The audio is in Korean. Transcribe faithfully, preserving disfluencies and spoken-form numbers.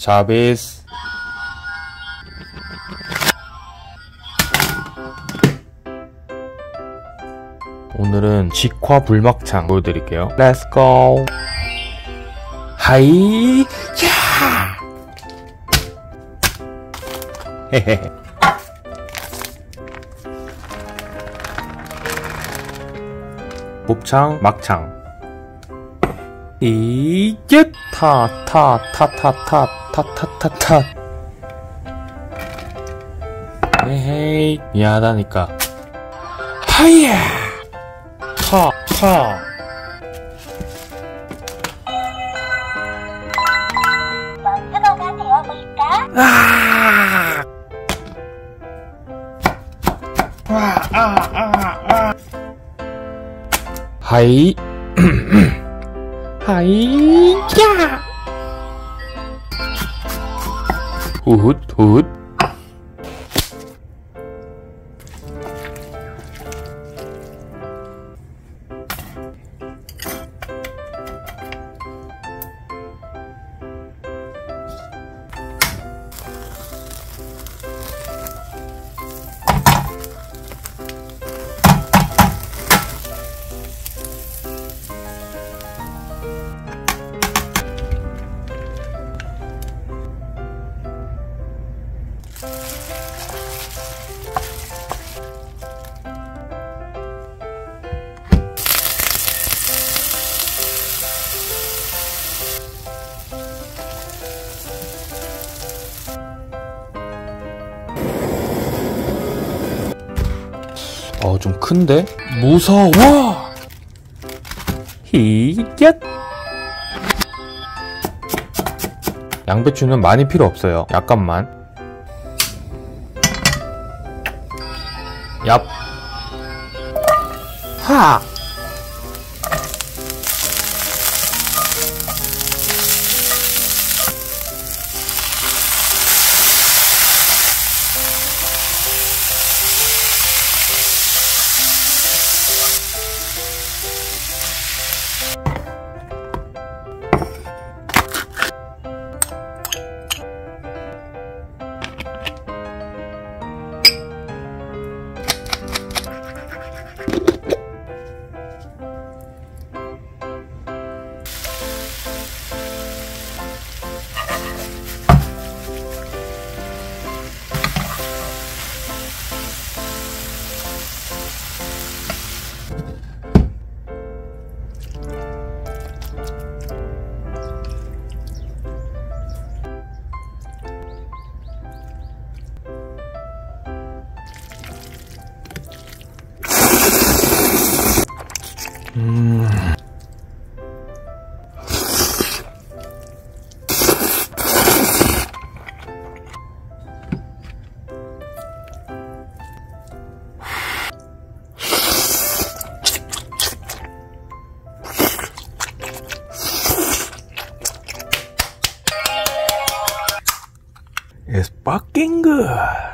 자비스. 오늘은 직화 불막창 보여드릴게요. Let's go. 하이, 야! 헤헤헤. 곱창, 막창. 이게 타, 타, 타, 타, 타, 타, 타, 타, 타. 에헤이, 미안하다니까. 하이야! 타, 타. 몬스터가 되어볼까? 아! 아, 아, 아, 아. 하이. 하이, 야! 후훗, 후훗. 어, 좀 큰데? 무서워! 히꺄! 양배추는 많이 필요 없어요. 약간만. 얍! 하! 음. It's fucking good.